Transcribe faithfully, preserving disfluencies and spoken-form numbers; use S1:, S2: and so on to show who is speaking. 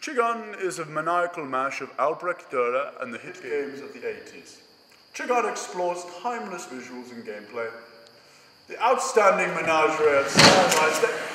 S1: CHIGUN is a maniacal mash of Albrecht Dürer and the hit games of the eighties. CHIGUN explores timeless visuals and gameplay. The outstanding menagerie of stylized